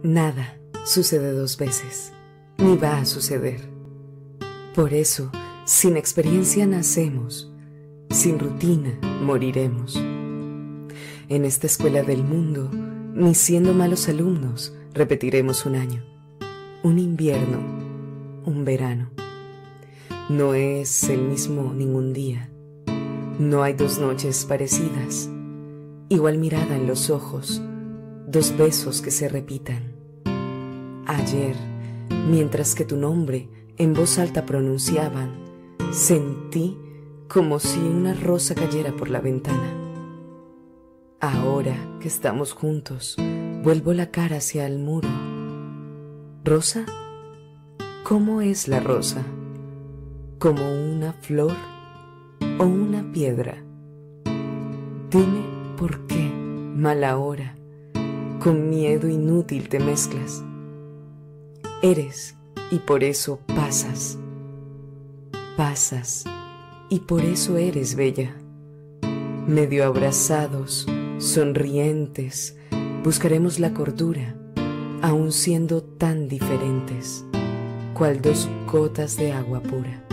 Nada sucede dos veces, ni va a suceder. Por eso, sin experiencia nacemos, sin rutina moriremos. En esta escuela del mundo, ni siendo malos alumnos, repetiremos un año, un invierno, un verano. No es el mismo ningún día, no hay dos noches parecidas, igual mirada en los ojos, dos besos que se repitan. Ayer, mientras que tu nombre en voz alta pronunciaban, sentí como si una rosa cayera por la ventana. Ahora que estamos juntos, vuelvo la cara hacia el muro. ¿Rosa? ¿Cómo es la rosa? ¿Como una flor o una piedra? Dime por qué, mala hora, con miedo inútil te mezclas. Eres y por eso pasas. Pasas y por eso eres bella. Medio abrazados, sonrientes, buscaremos la cordura, aun siendo tan diferentes, cual dos gotas de agua pura.